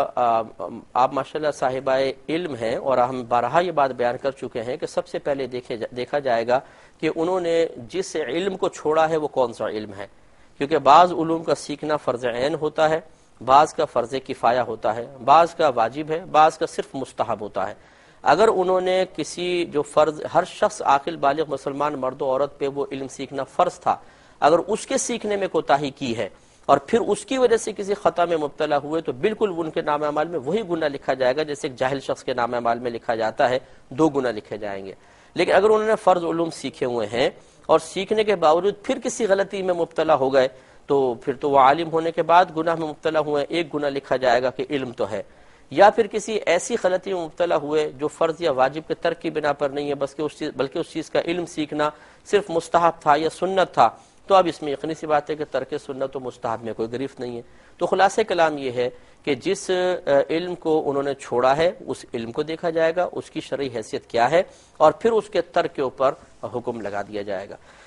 آپ ماشاءاللہ صاحبہ علم ہیں، اور ہم بارہا یہ بات بیان کر چکے ہیں کہ سب سے پہلے دیکھے دیکھا جائے گا کہ انہوں نے جس علم کو چھوڑا ہے وہ کون سا علم ہے. کیونکہ بعض علوم کا سیکھنا فرض عین ہوتا ہے، بعض کا فرض کفایہ ہوتا ہے، بعض کا واجب ہے، بعض کا صرف مستحب ہوتا ہے. اگر انہوں نے کسی جو فرض، ہر شخص عاقل بالغ مسلمان مرد و عورت پہ وہ علم سیکھنا فرض تھا، اگر اس کے سیکھنے میں کوتاہی کی ہے اور پھر اس کی وجہ سے کسی خطا میں مبتلا ہوئے تو بالکل ان کے نام اعمال میں وہی گناہ لکھا جائے گا جیسے ایک جاہل شخص کے نام اعمال میں لکھا جاتا ہے، دو گناہ لکھے جائیں گے. لیکن اگر انہوں نے فرض علوم سیکھے ہوئے ہیں اور سیکھنے کے باوجود پھر کسی غلطی میں مبتلا ہو گئے تو پھر تو وہ عالم ہونے کے بعد گناہ میں مبتلا ہوئے، ایک گناہ لکھا جائے گا کہ علم تو ہے. یا پھر کسی ایسی غلطی میں مبتلا ہوئے جو فرض یا واجب کے ترک کی بنا پر نہیں ہے، بس کہ اس چیز بلکہ اس چیز کا علم سیکھنا صرف مستحب تھا یا سنت تھا، تو اب اس میں یقینی سی بات ہے کہ ترک سنت و مستحب میں کوئی گرفت نہیں ہے. تو خلاصہ کلام یہ ہے کہ جس علم کو انہوں نے چھوڑا ہے اس علم کو دیکھا جائے گا، اس کی شرعی حیثیت کیا ہے، اور پھر اس کے ترک کے اوپر حکم لگا دیا جائے گا.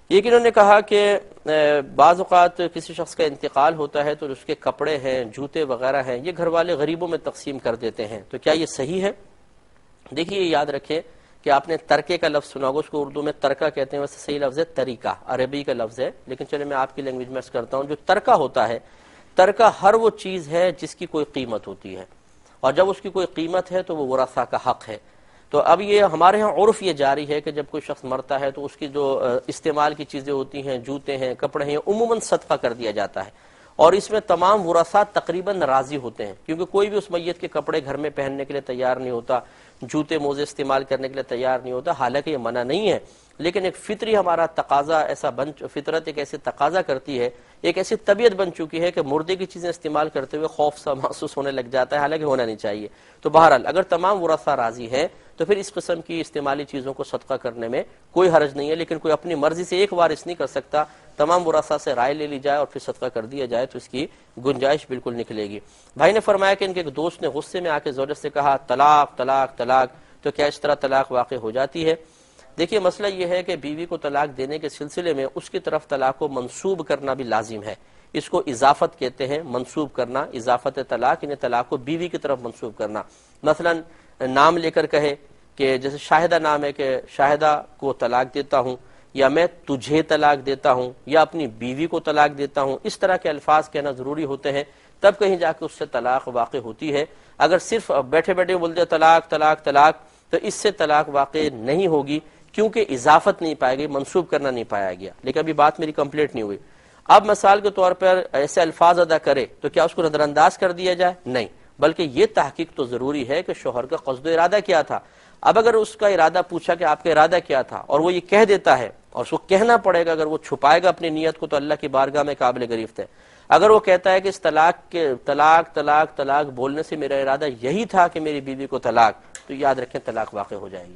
یہ کہ انہوں نے کہا کہ بعض اوقات کسی شخص کا انتقال ہوتا ہے تو اس کے کپڑے ہیں، جوتے وغیرہ ہیں، یہ گھر والے غریبوں میں تقسیم کر دیتے ہیں، تو کیا یہ صحیح ہے؟ دیکھیے یہ یاد رکھیں کہ آپ نے ترکے کا لفظ سنا ہوگا، اس کو اردو میں ترکہ کہتے ہیں، ویسے صحیح لفظ ہے طریقہ، عربی کا لفظ ہے، لیکن چلے میں آپ کی لینگویج میں عرض کرتا ہوں. جو ترکہ ہوتا ہے، ترکہ ہر وہ چیز ہے جس کی کوئی قیمت ہوتی ہے، اور جب اس کی کوئی قیمت ہے تو وہ ورثہ کا حق ہے. تو اب یہ ہمارے ہاں عرف یہ جاری ہے کہ جب کوئی شخص مرتا ہے تو اس کی جو استعمال کی چیزیں ہوتی ہیں، جوتے ہیں، کپڑے ہیں، عموماً صدقہ کر دیا جاتا ہے، اور اس میں تمام ورثاء تقریباً راضی ہوتے ہیں، کیونکہ کوئی بھی اس میت کے کپڑے گھر میں پہننے کے لیے تیار نہیں ہوتا، جوتے موزے استعمال کرنے کے لیے تیار نہیں ہوتا، حالانکہ یہ منع نہیں ہے، لیکن ایک فطری ہمارا تقاضا ایسا بن فطرت ایک ایسی تقاضا کرتی ہے، ایک ایسی طبیعت بن چکی ہے کہ مردے کی چیزیں استعمال کرتے ہوئے خوف سا محسوس ہونے لگ جاتا ہے، حالانکہ ہونا نہیں چاہیے. تو بہرحال اگر تمام ورثاء راضی ہیں تو پھر اس قسم کی استعمالی چیزوں کو صدقہ کرنے میں کوئی حرج نہیں ہے، لیکن کوئی اپنی مرضی سے ایک وارث نہیں کر سکتا، تمام ورثاء سے رائے لے لی جائے اور پھر صدقہ کر دیا جائے تو اس کی گنجائش بالکل نکلے گی. بھائی نے فرمایا کہ ان کے ایک دوست نے غصے میں آ کے زوجت سے کہا طلاق طلاق طلاق، تو کیا اس طرح طلاق واقع ہو جاتی ہے؟ دیکھیے مسئلہ یہ ہے کہ بیوی کو طلاق دینے کے سلسلے میں اس کی طرف طلاق کو منسوب کرنا بھی لازم ہے، اس کو اضافت کہتے ہیں، منسوب کرنا، اضافت طلاق، انہیں طلاق کو بیوی کی طرف منسوب کرنا. مثلا نام لے کر کہے کہ جیسے شاہدہ نام ہے کہ شاہدہ کو طلاق دیتا ہوں، یا میں تجھے طلاق دیتا ہوں، یا اپنی بیوی کو طلاق دیتا ہوں، اس طرح کے الفاظ کہنا ضروری ہوتے ہیں، تب کہیں جا کے اس سے طلاق واقع ہوتی ہے. اگر صرف بیٹھے بیٹھے بولتے طلاق طلاق طلاق تو اس سے طلاق واقع نہیں ہوگی، کیونکہ اضافت نہیں پائے گئی، منسوب کرنا نہیں پایا گیا. لیکن ابھی بات میری کمپلیٹ نہیں ہوئی. اب مثال کے طور پر ایسے الفاظ ادا کرے تو کیا اس کو نظر انداز کر دیا جائے؟ نہیں، بلکہ یہ تحقیق تو ضروری ہے کہ شوہر کا قصد و ارادہ کیا تھا. اب اگر اس کا ارادہ پوچھا کہ آپ کا ارادہ کیا تھا اور وہ یہ کہہ دیتا ہے، اور اس کو کہنا پڑے گا، اگر وہ چھپائے گا اپنی نیت کو تو اللہ کی بارگاہ میں قابل گرفت ہے. اگر وہ کہتا ہے کہ اس طلاق کے طلاق طلاق طلاق بولنے سے میرا ارادہ یہی تھا کہ میری بیوی کو طلاق، تو یاد رکھیں طلاق واقع ہو جائے گی.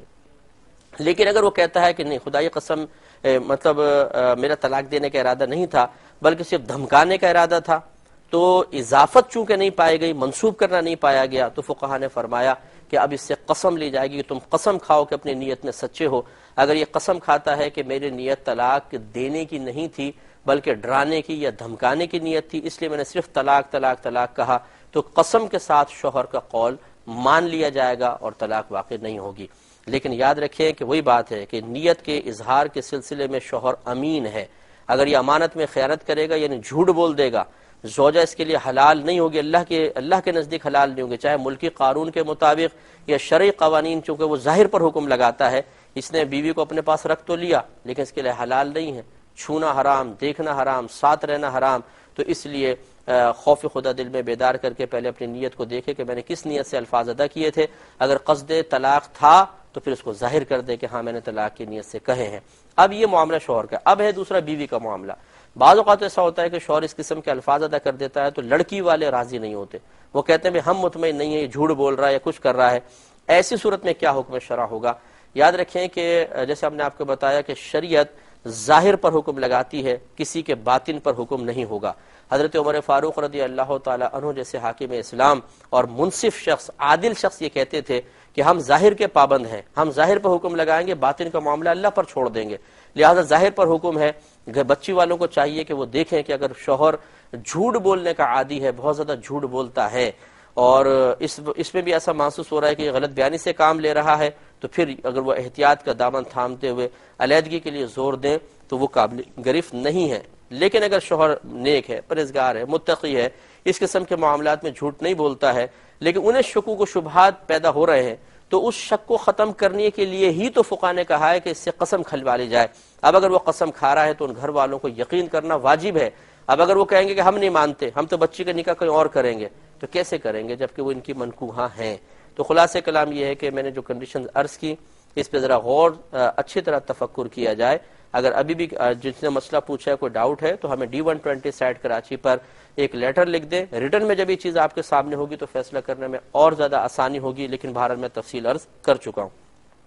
لیکن اگر وہ کہتا ہے کہ نہیں خدا کی قسم مطلب میرا طلاق دینے کا ارادہ نہیں تھا بلکہ صرف دھمکانے کا ارادہ تھا، تو اضافت چونکہ نہیں پائی گئی، منسوب کرنا نہیں پایا گیا، تو فقہا نے فرمایا کہ اب اس سے قسم لی جائے گی کہ تم قسم کھاؤ کہ اپنی نیت میں سچے ہو. اگر یہ قسم کھاتا ہے کہ میری نیت طلاق دینے کی نہیں تھی بلکہ ڈرانے کی یا دھمکانے کی نیت تھی، اس لیے میں نے صرف طلاق طلاق طلاق کہا، تو قسم کے ساتھ شوہر کا قول مان لیا جائے گا اور طلاق واقع نہیں ہوگی. لیکن یاد رکھیں کہ وہی بات ہے کہ نیت کے اظہار کے سلسلے میں شوہر امین ہے. اگر یہ امانت میں خیانت کرے گا یعنی جھوٹ بول دے گا، زوجہ اس کے لیے حلال نہیں ہوگی، اللہ کے اللہ کے نزدیک حلال نہیں ہوگی، چاہے ملکی قانون کے مطابق یا شرعی قوانین، چونکہ وہ ظاہر پر حکم لگاتا ہے. اس نے بیوی کو اپنے پاس رکھ تو لیا لیکن اس کے لیے حلال نہیں ہے، چھونا حرام، دیکھنا حرام، ساتھ رہنا حرام. تو اس لیے خوف خدا دل میں بیدار کر کے پہلے اپنی نیت کو دیکھے کہ میں نے کس نیت سے الفاظ ادا کیے تھے. اگر قصد طلاق تھا تو پھر اس کو ظاہر کر دے کہ ہاں میں نے طلاق کی نیت سے کہے ہیں. اب یہ معاملہ شوہر کا. اب ہے دوسرا بیوی کا معاملہ. بعض اوقات ایسا ہوتا ہے کہ شوہر اس قسم کے الفاظ ادا کر دیتا ہے تو لڑکی والے راضی نہیں ہوتے، وہ کہتے ہیں ہم مطمئن نہیں ہیں، یہ جھوٹ بول رہا ہے یا کچھ کر رہا ہے. ایسی صورت میں کیا حکم شرع ہوگا؟ یاد رکھیں کہ جیسے ہم نے آپ کو بتایا کہ شریعت ظاہر پر حکم لگاتی ہے، کسی کے باطن پر حکم نہیں ہوگا. حضرت عمر فاروق رضی اللہ تعالی عنہ جیسے حاکم اسلام اور منصف شخص، عادل شخص، یہ کہتے تھے کہ ہم ظاہر کے پابند ہیں، ہم ظاہر پر حکم لگائیں گے، باطن کا معاملہ اللہ پر چھوڑ دیں گے. لہذا ظاہر پر حکم ہے. بچی والوں کو چاہیے کہ وہ دیکھیں کہ اگر شوہر جھوٹ بولنے کا عادی ہے، بہت زیادہ جھوٹ بولتا ہے، اور اس اس میں بھی ایسا محسوس ہو رہا ہے کہ غلط بیانی سے کام لے رہا ہے، تو پھر اگر وہ احتیاط کا دامن تھامتے ہوئے علیحدگی کے لیے زور دیں تو وہ قابل گرفت نہیں ہے. لیکن اگر شوہر نیک ہے، پرہیزگار ہے، متقی ہے، اس قسم کے معاملات میں جھوٹ نہیں بولتا ہے، لیکن انہیں شکوک و شبہات پیدا ہو رہے ہیں، تو اس شک کو ختم کرنے کے لیے ہی تو فقہا نے کہا ہے کہ اس سے قسم کھلوا لی جائے. اب اگر وہ قسم کھا رہا ہے تو ان گھر والوں کو یقین کرنا واجب ہے. اب اگر وہ کہیں گے کہ ہم نہیں مانتے، ہم تو بچی کا نکاح کہیں اور کریں گے، تو کیسے کریں گے جبکہ وہ ان کی منکوحاں ہیں؟ تو خلاصہ کلام یہ ہے کہ میں نے جو کنڈیشنز عرض کی اس پہ ذرا غور اچھی طرح تفکر کیا جائے. اگر ابھی بھی جس نے مسئلہ پوچھا ہے کوئی ڈاؤٹ ہے تو ہمیں D one twenty site Karachi پر ایک لیٹر لکھ دیں. ریٹرن میں جب یہ چیز آپ کے سامنے ہوگی تو فیصلہ کرنے میں اور زیادہ آسانی ہوگی، لیکن بہرحال میں تفصیل عرض کر چکا ہوں.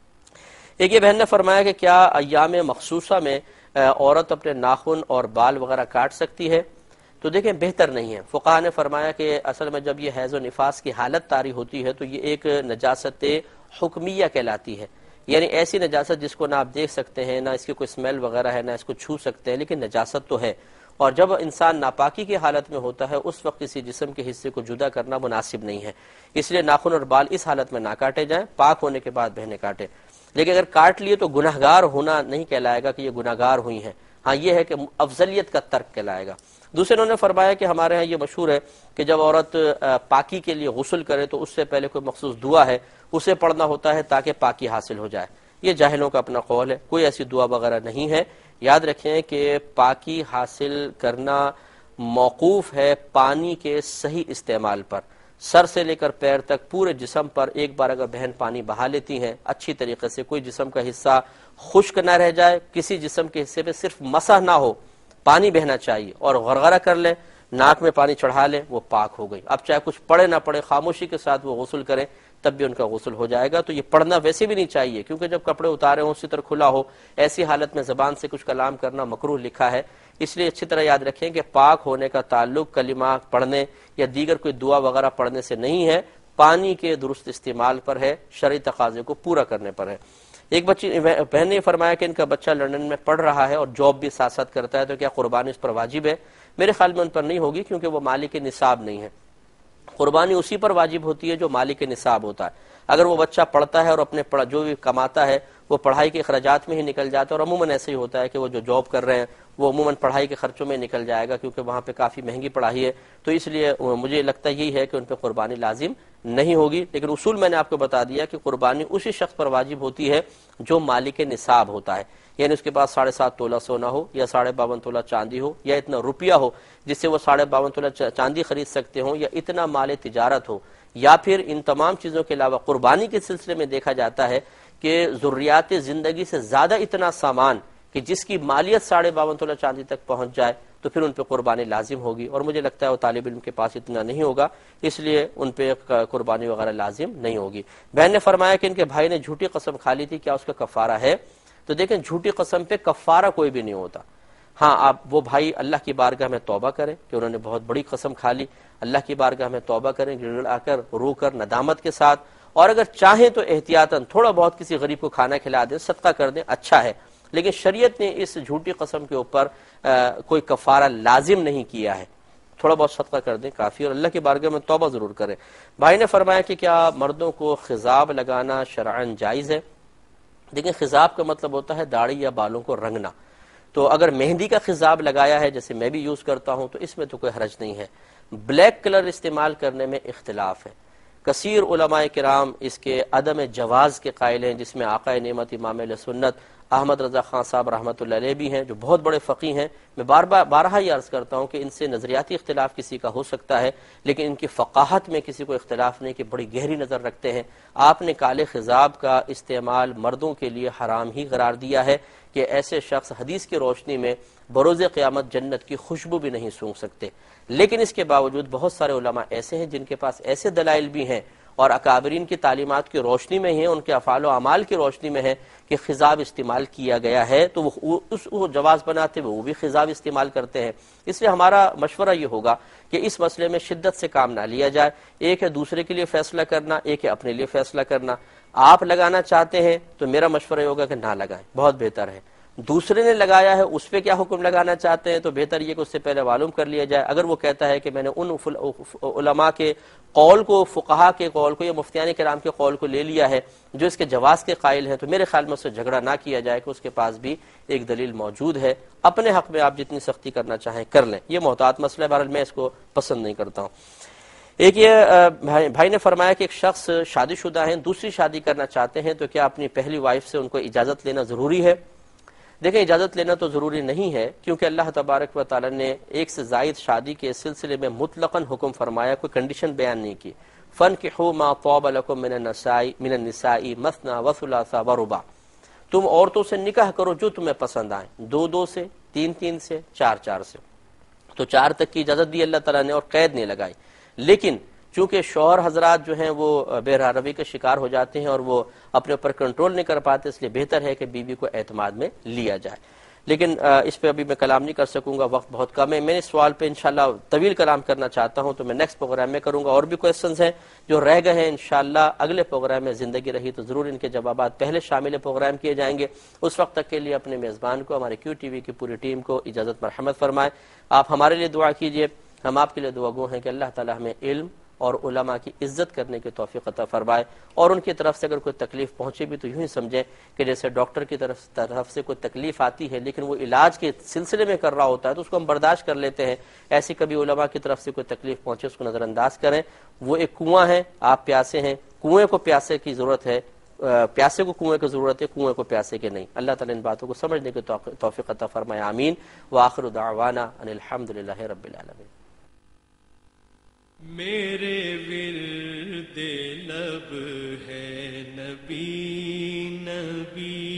ایک یہ بہن نے فرمایا کہ کیا ایام مخصوصہ میں عورت اپنے ناخن اور بال وغیرہ کاٹ سکتی ہے؟ تو دیکھیں بہتر نہیں ہے. فقہا نے فرمایا کہ اصل میں جب یہ حیض و نفاس کی حالت طاری ہوتی ہے تو یہ ایک نجاست حکمیہ کہلاتی ہے. یعنی ایسی نجاست جس کو نہ آپ دیکھ سکتے ہیں، نہ اس کی کوئی اسمیل وغیرہ ہے، نہ اس کو چھو سکتے ہیں، لیکن نجاست تو ہے. اور جب انسان ناپاکی کی حالت میں ہوتا ہے اس وقت کسی جسم کے حصے کو جدا کرنا مناسب نہیں ہے. اس لیے ناخن اور بال اس حالت میں نہ کاٹے جائیں، پاک ہونے کے بعد بہنے کاٹے. لیکن اگر کاٹ لیے تو گناہگار ہونا نہیں کہلائے گا کہ یہ گناہگار ہوئی ہیں. ہاں یہ ہے کہ افضلیت کا ترک کہلائے گا. دوسرے انہوں نے فرمایا کہ ہمارے ہاں یہ مشہور ہے کہ جب عورت پاکی کے لیے غسل کرے تو اس سے پہلے کوئی مخصوص دعا ہے اسے پڑھنا ہوتا ہے تاکہ پاکی حاصل ہو جائے. یہ جاہلوں کا اپنا قول ہے، کوئی ایسی دعا وغیرہ نہیں ہے. یاد رکھیں کہ پاکی حاصل کرنا موقوف ہے پانی کے صحیح استعمال پر. سر سے لے کر پیر تک پورے جسم پر ایک بار اگر بہن پانی بہا لیتی ہیں اچھی طریقے سے، کوئی جسم کا حصہ خشک نہ رہ جائے، کسی جسم کے حصے پہ صرف مسح نہ ہو، پانی بہنا چاہیے، اور غرغرہ کر لے، ناک میں پانی چڑھا لے، وہ پاک ہو گئی. اب چاہے کچھ پڑھے نہ پڑھے، خاموشی کے ساتھ وہ غسل کریں تب بھی ان کا غسل ہو جائے گا. تو یہ پڑھنا ویسے بھی نہیں چاہیے کیونکہ جب کپڑے اتارے ہوں، ستر کھلا ہو، ایسی حالت میں زبان سے کچھ کلام کرنا مکروہ لکھا ہے. اس لیے اچھی طرح یاد رکھیں کہ پاک ہونے کا تعلق کلمہ پڑھنے یا دیگر کوئی دعا وغیرہ پڑھنے سے نہیں ہے، پانی کے درست استعمال پر ہے، شرعی تقاضے کو پورا کرنے پر ہے. ایک بچی بہن نے فرمایا کہ ان کا بچہ لندن میں پڑھ رہا ہے اور جاب بھی ساتھ ساتھ کرتا ہے، تو کیا قربانی اس پر واجب ہے؟ میرے خیال میں ان پر نہیں ہوگی کیونکہ وہ مالک نصاب نہیں ہے. قربانی اسی پر واجب ہوتی ہے جو مالک نصاب ہوتا ہے. اگر وہ بچہ پڑھتا ہے اور اپنے جو بھی کماتا ہے وہ پڑھائی کے اخراجات میں ہی نکل جاتا ہے، اور عموماً ایسے ہی ہوتا ہے کہ وہ جو جاب کر رہے ہیں وہ عموماً پڑھائی کے خرچوں میں نکل جائے گا کیونکہ وہاں پہ کافی مہنگی پڑھائی ہے. تو اس لیے مجھے لگتا یہی ہے کہ ان پہ قربانی لازم نہیں ہوگی. لیکن اصول میں نے آپ کو بتا دیا کہ قربانی اسی شخص پر واجب ہوتی ہے جو مالک نصاب ہوتا ہے، یعنی اس کے پاس ساڑھے سات تولہ سونا ہو یا ساڑھے باون تولہ چاندی ہو یا اتنا روپیہ ہو جس سے وہ ساڑھے باون تولہ چاندی خرید سکتے ہوں، یا اتنا مال تجارت ہو، یا پھر ان تمام چیزوں کے علاوہ قربانی کے سلسلے میں دیکھا جاتا ہے کہ ضروریات زندگی سے زیادہ اتنا سامان کہ جس کی مالیت ساڑھے باون تولہ چاندی تک پہنچ جائے تو پھر ان پہ قربانی لازم ہوگی. اور مجھے لگتا ہے وہ طالب علم کے پاس اتنا نہیں ہوگا، اس لیے ان پہ قربانی وغیرہ لازم نہیں ہوگی. بہن نے فرمایا کہ ان کے بھائی نے جھوٹی قسم کھا لی تھی، کیا اس کا کفارہ ہے؟ تو دیکھیں جھوٹی قسم پہ کفارہ کوئی بھی نہیں ہوتا. ہاں آپ وہ بھائی اللہ کی بارگاہ میں توبہ کریں کہ انہوں نے بہت بڑی قسم کھا لی، اللہ کی بارگاہ میں توبہ کریں گڑ آ کر رو کر ندامت کے ساتھ، اور اگر چاہیں تو احتیاطاً تھوڑا بہت کسی غریب کو کھانا کھلا دیں، صدقہ کر دیں، اچھا ہے. لیکن شریعت نے اس جھوٹی قسم کے اوپر کوئی کفارہ لازم نہیں کیا ہے. تھوڑا بہت صدقہ کر دیں کافی، اور اللہ کی بارگاہ میں توبہ ضرور کریں. بھائی نے فرمایا کہ کیا مردوں کو خضاب لگانا شرعاً جائز ہے؟ دیکھیں خضاب کا مطلب ہوتا ہے داڑھی یا بالوں کو رنگنا. تو اگر مہندی کا خضاب لگایا ہے جیسے میں بھی یوز کرتا ہوں تو اس میں تو کوئی حرج نہیں ہے. بلیک کلر استعمال کرنے میں اختلاف ہے. کثیر علماء کرام اس کے عدم جواز کے قائل ہیں، جس میں آقا نعمت امام اہل سنت احمد رضا خان صاحب رحمۃ اللہ علیہ بھی ہیں جو بہت بڑے فقیہ ہیں. میں بار بار بارہا یہ عرض کرتا ہوں کہ ان سے نظریاتی اختلاف کسی کا ہو سکتا ہے لیکن ان کی فقاہت میں کسی کو اختلاف نہیں، کہ بڑی گہری نظر رکھتے ہیں. آپ نے کالے خضاب کا استعمال مردوں کے لیے حرام ہی قرار دیا ہے کہ ایسے شخص حدیث کی روشنی میں بروز قیامت جنت کی خوشبو بھی نہیں سونگھ سکتے. لیکن اس کے باوجود بہت سارے علماء ایسے ہیں جن کے پاس ایسے دلائل بھی ہیں اور اکابرین کی تعلیمات کی روشنی میں ہیں، ان کے افعال و اعمال کی روشنی میں ہے کہ خضاب استعمال کیا گیا ہے، تو وہ اس وہ جواز بناتے ہوئے وہ بھی خضاب استعمال کرتے ہیں. اس لیے ہمارا مشورہ یہ ہوگا کہ اس مسئلے میں شدت سے کام نہ لیا جائے. ایک ہے دوسرے کے لیے فیصلہ کرنا، ایک ہے اپنے لیے فیصلہ کرنا. آپ لگانا چاہتے ہیں تو میرا مشورہ یہ ہوگا کہ نہ لگائیں، بہت بہتر ہے. دوسرے نے لگایا ہے اس پہ کیا حکم لگانا چاہتے ہیں تو بہتر یہ کہ اس سے پہلے معلوم کر لیا جائے. اگر وہ کہتا ہے کہ میں نے ان علماء کے قول کو، فقہا کے قول کو یا مفتیان کرام کے قول کو لے لیا ہے جو اس کے جواز کے قائل ہیں، تو میرے خیال میں اس سے جھگڑا نہ کیا جائے کہ اس کے پاس بھی ایک دلیل موجود ہے. اپنے حق میں آپ جتنی سختی کرنا چاہیں کر لیں، یہ محتاط مسئلہ ہے، بہرحال میں اس کو پسند نہیں کرتا ہوں. ایک یہ بھائی نے فرمایا کہ ایک شخص شادی شدہ ہیں، دوسری شادی کرنا چاہتے ہیں تو کیا اپنی پہلی وائف سے ان کو اجازت لینا ضروری ہے؟ دیکھیں اجازت لینا تو ضروری نہیں ہے کیونکہ اللہ تبارک و تعالی نے ایک سے زائد شادی کے سلسلے میں مطلقاً حکم فرمایا، کوئی کنڈیشن بیان نہیں کی. فَانْكِحُوا مَا طَابَ لَكُم مِّنَ النِّسَاءِ مِّنَ النِّسَاءِ مَثْنَىٰ وَثُلَاثَ وَرُبَاع. تم عورتوں سے نکاح کرو جو تمہیں پسند آئیں، دو دو سے، تین تین سے، چار چار سے. تو چار تک کی اجازت دی اللہ تعالیٰ نے اور قید نہیں لگائی. لیکن چونکہ شوہر حضرات جو ہیں وہ بے روی کا شکار ہو جاتے ہیں اور وہ اپنے اوپر کنٹرول نہیں کر پاتے، اس لیے بہتر ہے کہ بیوی کو اعتماد میں لیا جائے. لیکن اس پہ ابھی میں کلام نہیں کر سکوں گا، وقت بہت کم ہے. میں اس سوال پہ انشاءاللہ طویل کلام کرنا چاہتا ہوں تو میں نیکسٹ پروگرام میں کروں گا. اور بھی کویسچنز ہیں جو رہ گئے ہیں، انشاءاللہ اگلے پروگرام میں زندگی رہی تو ضرور ان کے جوابات پہلے شامل پروگرام کیے جائیں گے. اس وقت تک کے لیے اپنے میزبان کو، ہمارے کیو ٹی وی کی پوری ٹیم کو اجازت مرحمت فرمائیں. آپ ہمارے لیے دعا کیجئے، ہم آپ کے لیے دعا گو ہیں کہ اللہ تعالی ہمیں علم اور علماء کی عزت کرنے کی توفیق عطا فرمائے. اور ان کی طرف سے اگر کوئی تکلیف پہنچے بھی تو یوں ہی سمجھیں کہ جیسے ڈاکٹر کی طرف طرف سے کوئی تکلیف آتی ہے لیکن وہ علاج کے سلسلے میں کر رہا ہوتا ہے تو اس کو ہم برداشت کر لیتے ہیں، ایسی کبھی علماء کی طرف سے کوئی تکلیف پہنچے اس کو نظر انداز کریں. وہ ایک کنواں ہے، آپ پیاسے ہیں، کنویں کو پیاسے کی ضرورت ہے، پیاسے کو کنویں کی ضرورت ہے، کنویں کو پیاسے کے نہیں. اللہ تعالی ان باتوں کو سمجھنے کی توفیق عطا فرمائے. آمین. وآخر دعوانا ان الحمدللہ رب العالمین. میرے ورد لب ہے نبی نبی